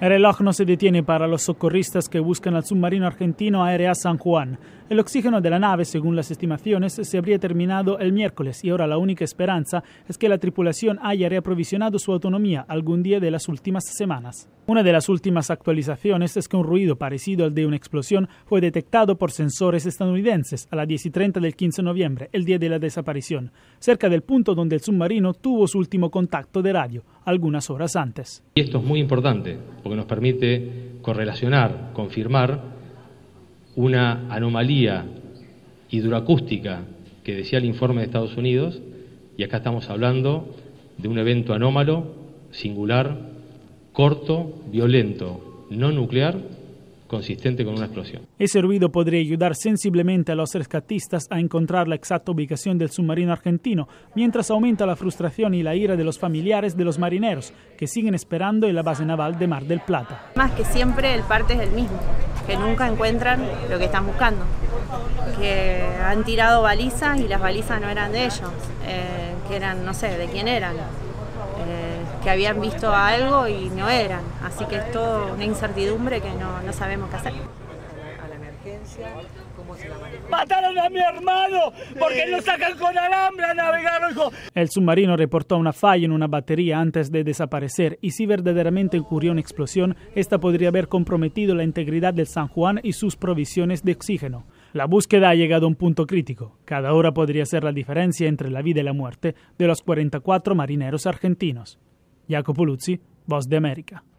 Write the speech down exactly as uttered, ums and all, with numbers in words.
El reloj no se detiene para los socorristas que buscan al submarino argentino A R A San Juan. El oxígeno de la nave, según las estimaciones, se habría terminado el miércoles y ahora la única esperanza es que la tripulación haya reaprovisionado su autonomía algún día de las últimas semanas. Una de las últimas actualizaciones es que un ruido parecido al de una explosión fue detectado por sensores estadounidenses a las diez y treinta del quince de noviembre, el día de la desaparición, cerca del punto donde el submarino tuvo su último contacto de radio, algunas horas antes. Y esto es muy importante porque nos permite correlacionar, confirmar una anomalía hidroacústica que decía el informe de Estados Unidos, y acá estamos hablando de un evento anómalo, singular, corto, violento, no nuclear, consistente con una explosión. Ese ruido podría ayudar sensiblemente a los rescatistas a encontrar la exacta ubicación del submarino argentino, mientras aumenta la frustración y la ira de los familiares de los marineros que siguen esperando en la base naval de Mar del Plata. Más que siempre el parte es el mismo, que nunca encuentran lo que están buscando, que han tirado balizas y las balizas no eran de ellos, eh, que eran, no sé, de quién eran. Eh, que habían visto algo y no eran, así que es todo una incertidumbre que no, no sabemos qué hacer. A la emergencia, ¿cómo se la maneja? ¡Mataron a mi hermano! ¡Porque lo sacan con alambre a navegar, hijo! El submarino reportó una falla en una batería antes de desaparecer y si verdaderamente ocurrió una explosión, esta podría haber comprometido la integridad del San Juan y sus provisiones de oxígeno. La búsqueda ha llegado a un punto crítico. Cada hora podría ser la diferencia entre la vida y la muerte de los cuarenta y cuatro marineros argentinos. Jacopo Luzzi, Voz de América.